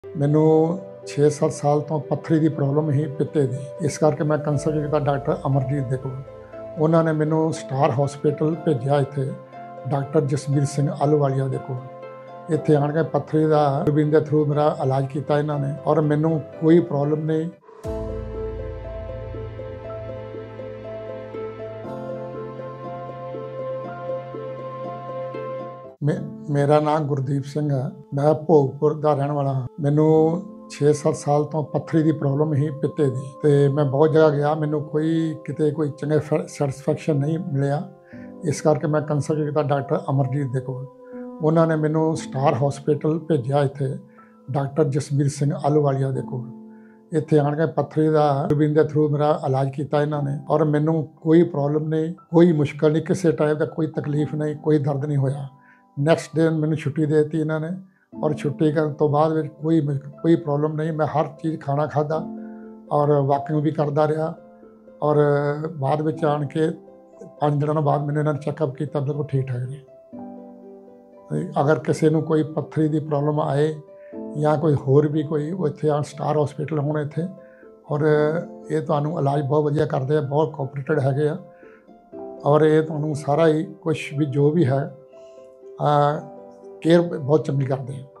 ਮੈਨੂੰ 6-7 ਸਾਲ ਤੋਂ ਪੱਥਰੀ ਦੀ ਪ੍ਰੋਬਲਮ ਹੀ ਪਿੱਤੇ ਦੀ। ਇਸ ਕਰਕੇ ਮੈਂ ਕੰਸਲਟ ਕੀਤਾ ਡਾਕਟਰ ਅਮਰਜੀਤ ਦੇ ਕੋਲ। ਉਹਨਾਂ ਨੇ ਮੈਨੂੰ ਸਟਾਰ ਹਸਪੀਟਲ ਭੇਜਿਆ ਇੱਥੇ ਡਾਕਟਰ ਜਸਬੀਰ ਸਿੰਘ ਆਹਲੂਵਾਲੀਆ ਦੇ ਕੋਲ। ਇੱਥੇ ਆਣ ਕੇ ਪੱਥਰੀ ਦਾ ਦੂਰਬੀਨ ਦੇ ਥਰੂ ਮੇਰਾ ਇਲਾਜ ਕੀਤਾ ਇਹਨਾਂ ਨੇ ਔਰ ਮੈਨੂੰ ਕੋਈ ਪ੍ਰੋਬਲਮ ਨਹੀਂ। ਮੇਰਾ ਨਾਮ ਗੁਰਦੀਪ ਸਿੰਘ ਹੈ। ਮੈਂ ਭੋਗਪੁਰ ਦਾ ਰਹਿਣ ਵਾਲਾ ਹਾਂ। ਮੈਨੂੰ 6-7 ਸਾਲ ਤੋਂ ਪੱਥਰੀ ਦੀ ਪ੍ਰੋਬਲਮ ਹੀ ਪਿੱਤੇ ਦੀ ਤੇ ਮੈਂ ਬਹੁਤ ਜਗ੍ਹਾ ਗਿਆ, ਮੈਨੂੰ ਕਿਤੇ ਕੋਈ ਚੰਗੇ ਸੈਟੀਸਫੈਕਸ਼ਨ ਨਹੀਂ ਮਿਲਿਆ। ਇਸ ਕਰਕੇ ਮੈਂ ਕੰਸਲਟ ਕੀਤਾ ਡਾਕਟਰ ਅਮਰਜੀਤ ਦੇ ਕੋਲ। ਉਹਨਾਂ ਨੇ ਮੈਨੂੰ ਸਟਾਰ ਹਸਪੀਟਲ ਭੇਜਿਆ ਇੱਥੇ ਡਾਕਟਰ ਜਸਬੀਰ ਸਿੰਘ ਆਹਲੂਵਾਲੀਆ ਦੇ ਕੋਲ। ਇੱਥੇ ਆਣ ਕੇ ਪੱਥਰੀ ਦਾ ਦੂਰਬੀਨ ਦੇ ਥਰੂ ਮੇਰਾ ਇਲਾਜ ਕੀਤਾ ਇਹਨਾਂ ਨੇ ਔਰ ਮੈਨੂੰ ਕੋਈ ਪ੍ਰੋਬਲਮ ਨਹੀਂ, ਕੋਈ ਮੁਸ਼ਕਲ ਨਹੀਂ, ਕਿਸੇ ਟਾਈਪ ਦਾ ਕੋਈ ਤਕਲੀਫ ਨਹੀਂ, ਕੋਈ ਦਰਦ ਨਹੀਂ ਹੋਇਆ। ਨੈਕਸਟ ਡੇ ਮੈਨੂੰ ਛੁੱਟੀ ਦੇ ਦਿੱਤੀ ਇਹਨਾਂ ਨੇ ਔਰ ਛੁੱਟੀ ਕਰਨ ਤੋਂ ਬਾਅਦ ਵਿੱਚ ਕੋਈ ਪ੍ਰੋਬਲਮ ਨਹੀਂ। ਮੈਂ ਹਰ ਚੀਜ਼ ਖਾਣਾ ਖਾਧਾ ਔਰ ਵਾਕਿੰਗ ਵੀ ਕਰਦਾ ਰਿਹਾ ਔਰ ਬਾਅਦ ਵਿੱਚ ਆਣ ਕੇ 5 ਦਿਨਾਂ ਬਾਅਦ ਮੈਨੂੰ ਇਹਨਾਂ ਨੇ ਚੈੱਕਅਪ ਕੀਤਾ, ਬਿਲਕੁਲ ਠੀਕ ਠਾਕ ਨੇ। ਅਗਰ ਕਿਸੇ ਨੂੰ ਕੋਈ ਪੱਥਰੀ ਦੀ ਪ੍ਰੋਬਲਮ ਆਏ ਜਾਂ ਕੋਈ ਹੋਰ ਵੀ ਕੋਈ, ਉਹ ਇੱਥੇ ਆਣ ਸਟਾਰ ਹਸਪੀਟਲ ਹੁਣ ਇੱਥੇ ਔਰ ਇਹ ਤੁਹਾਨੂੰ ਇਲਾਜ ਬਹੁਤ ਵਧੀਆ ਕਰਦੇ ਆ, ਬਹੁਤ ਕੋਆਪਰੇਟਡ ਹੈਗੇ ਆ ਔਰ ਇਹ ਤੁਹਾਨੂੰ ਸਾਰਾ ਹੀ ਕੁਛ ਵੀ ਜੋ ਵੀ ਹੈ ਕੇਅਰ ਬਹੁਤ ਚੰਗੀ ਕਰਦੇ ਆ।